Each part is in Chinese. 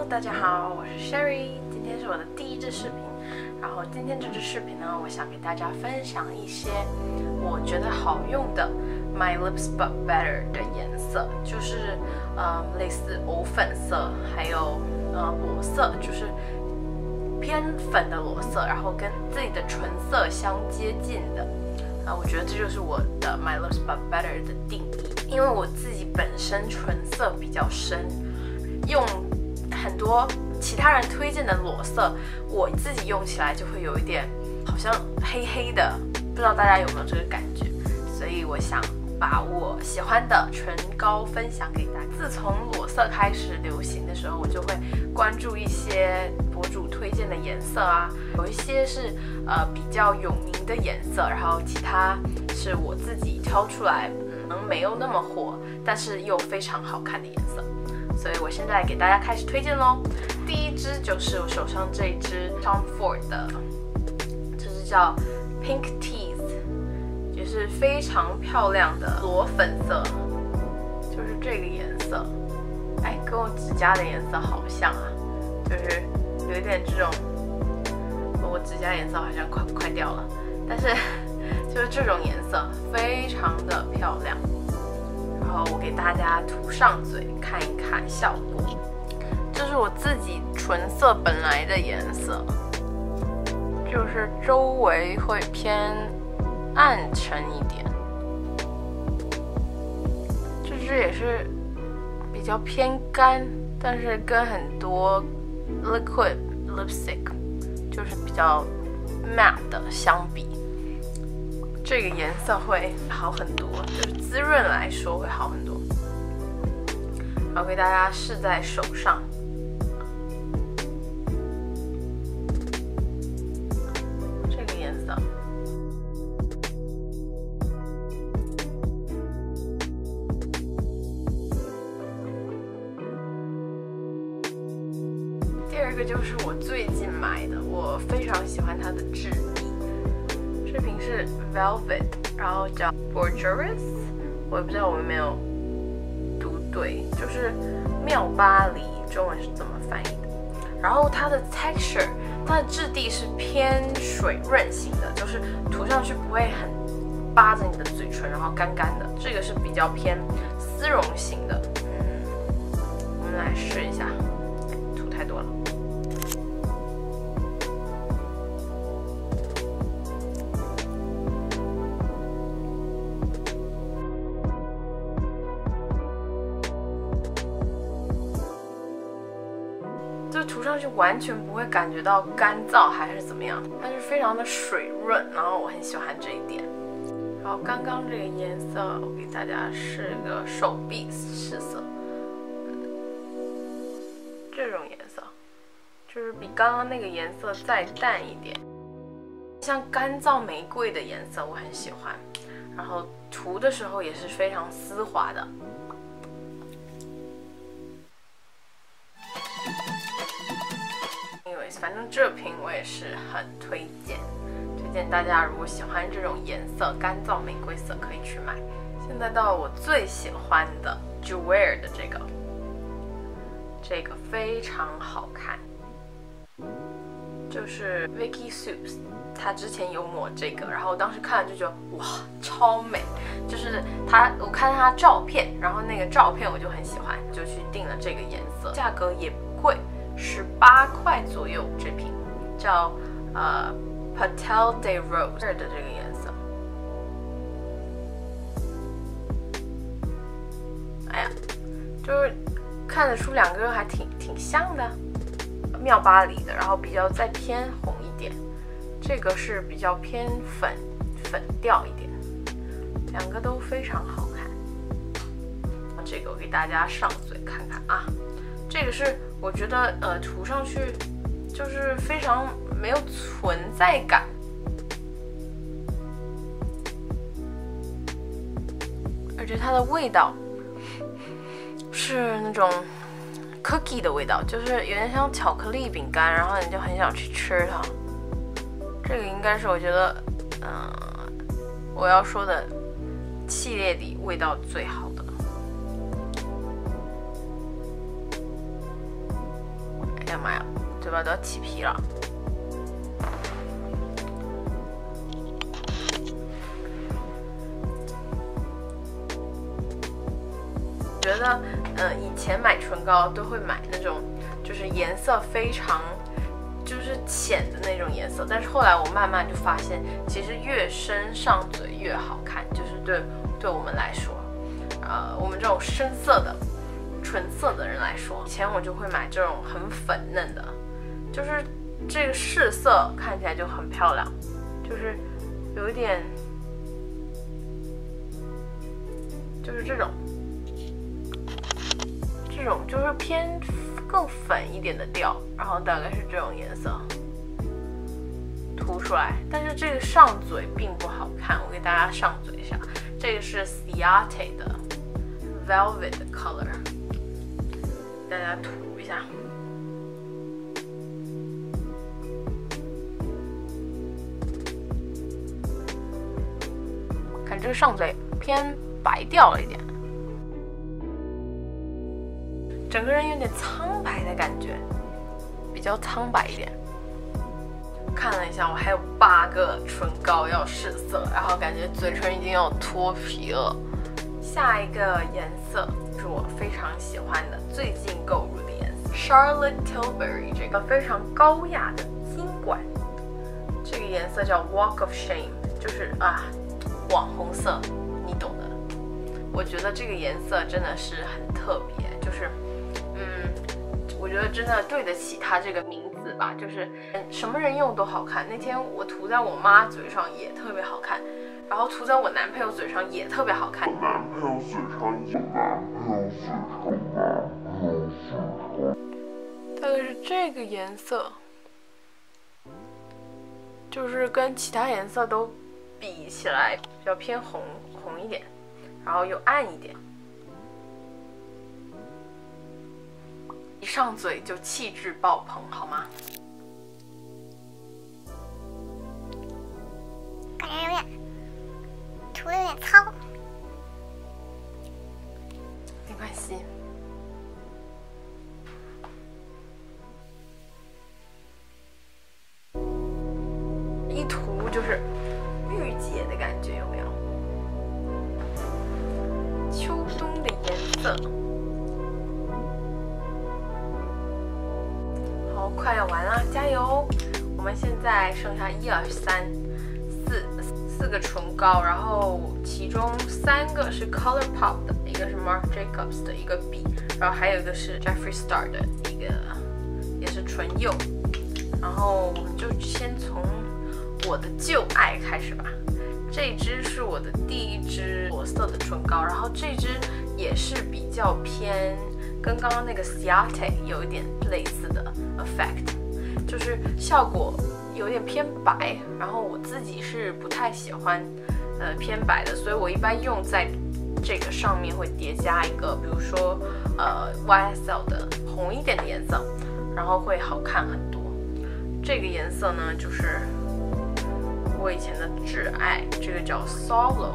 大家好，我是 Sherry， 今天是我的第一支视频。然后今天这支视频呢，我想给大家分享一些我觉得好用的 My Lips But Better 的颜色，就是类似藕粉色，还有裸色，就是偏粉的裸色，然后跟自己的唇色相接近的。我觉得这就是我的 My Lips But Better 的定义，因为我自己本身唇色比较深，用很多其他人推荐的裸色，我自己用起来就会有一点好像黑黑的，不知道大家有没有这个感觉？所以我想把我喜欢的唇膏分享给大家。自从裸色开始流行的时候，我就会关注一些博主推荐的颜色啊，有一些是比较有名的颜色，然后其他是我自己挑出来，没有那么火，但是又非常好看的颜色。所以我现在给大家开始推荐咯。第一支就是我手上这一支 Tom Ford 的，这支叫 Pink Teeth， 就是非常漂亮的裸粉色，就是这个颜色，跟我指甲的颜色好像啊，就是有一点这种，我指甲颜色好像快掉了，但是就是这种颜色非常的漂亮。然后我给大家涂上嘴看一看效果，这是我自己唇色本来的颜色，就是周围会偏暗沉一点，这支也是比较偏干，但是跟很多 liquid lipstick 就是比较 matte 的相比，这个颜色会好很多，就是滋润来说会好很多。然后给大家试在手上，这个颜色。第二个就是我最近买的，我非常喜欢它的质地。这瓶是 Velvet， 然后叫 Bourjois， 我也不知道我有没有读对，就是妙巴黎，中文是怎么翻译的？然后它的 texture， 它的质地是偏水润型的，就是涂上去不会很扒着你的嘴唇，然后干干的。这个是比较偏丝绒型的。我们来试一下，涂太多了。就涂上去完全不会感觉到干燥还是怎么样，它是非常的水润，然后我很喜欢这一点。然后刚刚这个颜色，我给大家试个手臂试色，这种颜色就是比刚刚那个颜色再淡一点，像干燥玫瑰的颜色我很喜欢，然后涂的时候也是非常丝滑的。反正这瓶我也是很推荐大家，如果喜欢这种颜色干燥玫瑰色可以去买。现在到我最喜欢的 Jouer 的这个非常好看，就是 Vicky Supes， 他之前有抹这个，然后我当时看了就觉得哇超美，就是我看他照片，然后那个照片我就很喜欢，就去订了这个颜色，价格也不贵，18块左右。这瓶叫Patel de Rose 的这个颜色，就是看得出两个人还挺像的，妙巴黎的，然后比较再偏红一点，这个是比较偏粉调一点，两个都非常好看。这个我给大家上嘴看看啊，这个是我觉得涂上去就是非常没有存在感，而且它的味道是那种 cookie 的味道，就是有点像巧克力饼干，然后你就很想去吃它。这个应该是我觉得我要说的系列里味道最好的。 呀妈呀，嘴巴都要起皮了。觉得以前买唇膏都会买那种就是颜色非常就是浅的那种颜色，但是后来我慢慢就发现，其实越深上嘴越好看，就是对我们来说，我们这种深色的纯色的人来说，以前我就会买这种很粉嫩的，就是这个试色看起来就很漂亮，就是有一点就是这种就是偏更粉一点的调，然后大概是这种颜色涂出来，但是这个上嘴并不好看，我给大家上嘴一下，这个是 Ciate 的 Velvet Color， 大家涂一下。看这个上嘴偏白调了一点。整个人有点苍白的感觉，比较苍白一点。看了一下，我还有8个唇膏要试色，然后感觉嘴唇已经要脱皮了。下一个颜色是我非常喜欢的，最近购入的颜色 ，Charlotte Tilbury 这个非常高雅的金管，这个颜色叫 Walk of Shame， 就是网红色，你懂的。我觉得这个颜色真的是很特别，就是我觉得真的对得起它这个名字吧，就是什么人用都好看。那天我涂在我妈嘴上也特别好看，然后涂在我男朋友嘴上也特别好看。大概是这个颜色，就是跟其他颜色都比起来比较偏红一点，然后又暗一点。一上嘴就气质爆棚，好吗？ 感觉有点涂的有点糙， 没关系。一涂就是御姐的感觉，有没有？秋冬的颜色。快要完了，加油！我们现在剩下1、2、3、4个唇膏，然后其中3个是 ColourPop 的，一个是 Marc Jacobs 的一个笔，然后还有一个是 Jeffree Star 的一个也是唇釉。然后我们就先从我的旧爱开始吧。这支是我的第一支裸色的唇膏，然后这支也是比较偏跟刚刚那个 Ciate 有一点类似的 effect， 就是效果有点偏白，然后我自己是不太喜欢偏白的，所以我一般用在这个上面会叠加一个，比如说YSL 的红一点的颜色，然后会好看很多。这个颜色呢，就是我以前的挚爱，这个叫 Solo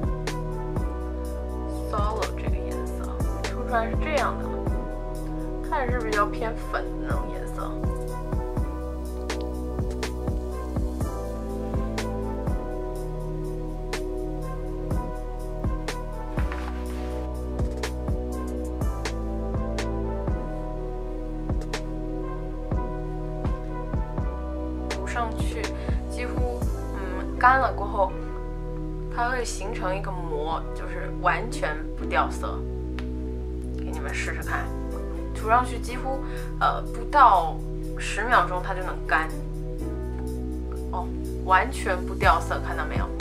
这个颜色，涂出来是这样的，看着是比较偏粉的那种颜色。涂上去，几乎干了过后，它会形成一个膜，就是完全不掉色。给你们试试看，涂上去几乎不到10秒钟它就能干，哦，完全不掉色，看到没有？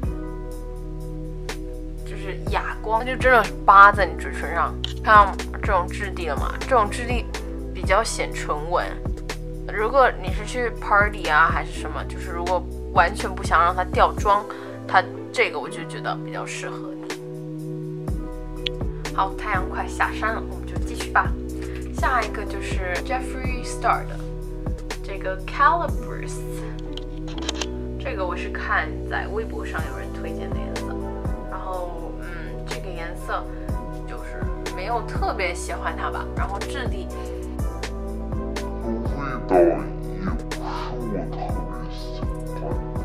就是哑光，就真的是扒在你嘴唇上，看到这种质地了吗？这种质地比较显唇纹。如果你是去 party 啊还是什么，就是如果完全不想让它掉妆，它这个我就觉得比较适合你。好，太阳快下山了，我们就继续吧。下一个就是 Jeffree Star 的这个 Calabrese， 这个我是看在微博上有人推荐的颜色，然后这个颜色就是没有特别喜欢它吧，然后质地的也不是我特别喜欢的。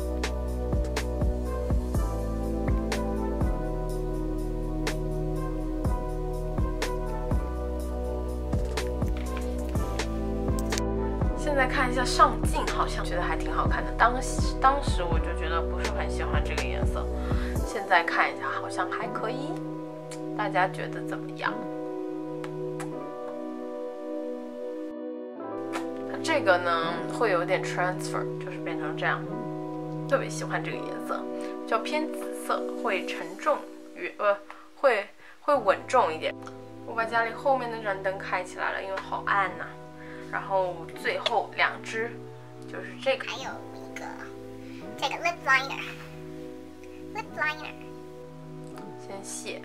现在看一下上镜，好像觉得还挺好看的。当时我就觉得不是很喜欢这个颜色，现在看一下好像还可以。大家觉得怎么样？它这个呢会有点 transfer， 就是变成这样。特别喜欢这个颜色，比较偏紫色，会沉重会稳重一点。我把家里后面那盏灯开起来了，因为好暗呐。然后最后2支就是这个， 还有一个这个 lip liner， 先卸。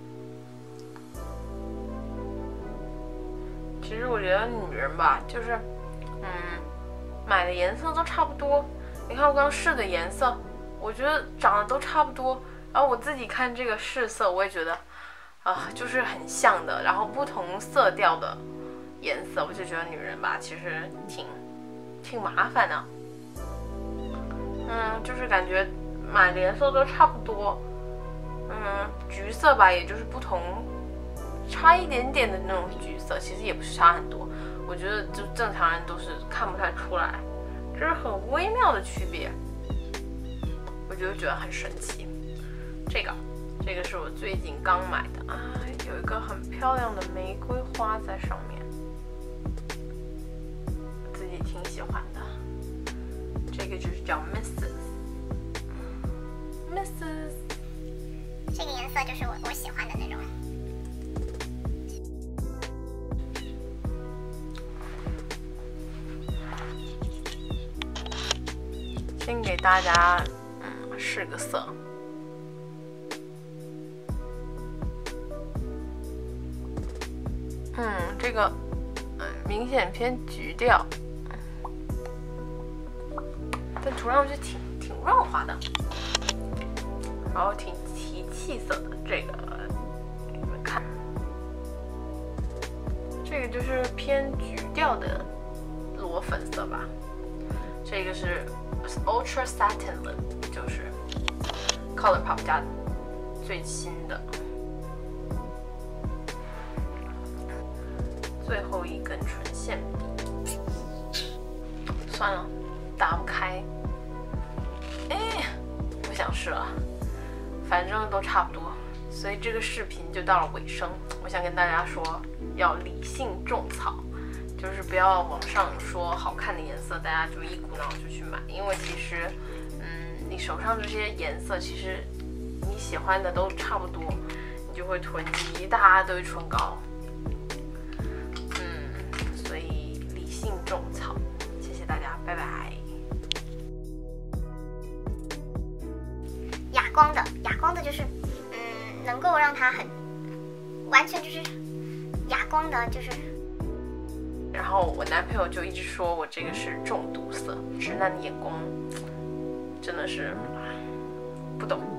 其实我觉得女人吧，就是买的颜色都差不多。你看我刚试的颜色，我觉得长得都差不多。然后我自己看这个试色，我也觉得就是很像的。然后不同色调的颜色，我就觉得女人吧，其实挺麻烦的。就是感觉买的颜色都差不多。橘色吧，也就是不同，差一点点的那种橘色，其实也不是差很多。我觉得就正常人都是看不太出来，这是很微妙的区别。我就觉得很神奇。这个是我最近刚买的啊，有一个很漂亮的玫瑰花在上面。自己挺喜欢的，这个就是叫 Mrs。 这个颜色就是我喜欢的那种。 先给大家试个色。这个明显偏橘调，但涂上去挺润滑的，然后挺提气色的。这个给你们看，这个就是偏橘调的裸粉色吧。这个是 Ultra Satin Lip， 就是 ColourPop 家最新的。最后一根唇线笔，算了，打不开。不想试了，反正都差不多。所以这个视频就到了尾声。我想跟大家说，要理性种草，就是不要网上说好看的颜色，大家就一股脑就去买，因为其实，你手上这些颜色，其实你喜欢的都差不多，你就会囤积一大堆唇膏。所以理性种草，谢谢大家，拜拜。 哑光的就是，能够让它很完全就是哑光的，就是。 然后我男朋友就一直说我这个是中毒色，直男的眼光真的是不懂。